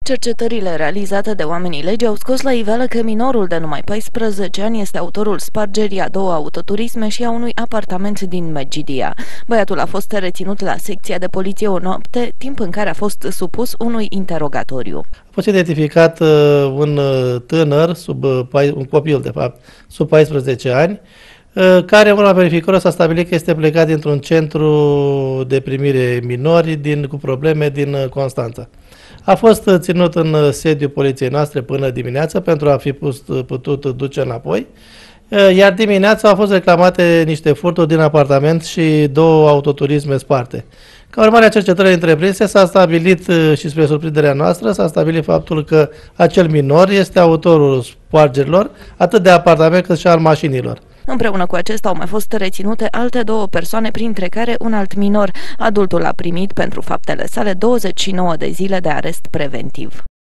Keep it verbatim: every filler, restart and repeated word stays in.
Cercetările realizate de oamenii legii au scos la iveală că minorul de numai paisprezece ani este autorul spargerii a două autoturisme și a unui apartament din Medgidia. Băiatul a fost reținut la secția de poliție o noapte, timp în care a fost supus unui interogatoriu. A fost identificat uh, un tânăr, sub, uh, un copil de fapt, sub paisprezece ani, uh, care în urma verificării s-a stabilit că este plecat dintr-un centru de primire minori din, cu probleme din uh, Constanța. A fost ținut în sediul poliției noastre până dimineață pentru a fi pus, putut duce înapoi, iar dimineața au fost reclamate niște furturi din apartament și două autoturisme sparte. Ca urmare a cercetării întreprinse s-a stabilit, și spre surprinderea noastră, s-a stabilit faptul că acel minor este autorul spargerilor, atât de apartament cât și al mașinilor. Împreună cu acesta au mai fost reținute alte două persoane, printre care un alt minor. Adultul a primit pentru faptele sale douăzeci și nouă de zile de arest preventiv.